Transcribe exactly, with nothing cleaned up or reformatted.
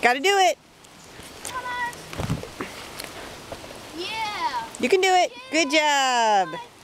Gotta do it. Come on. Yeah. You can do it. Good job.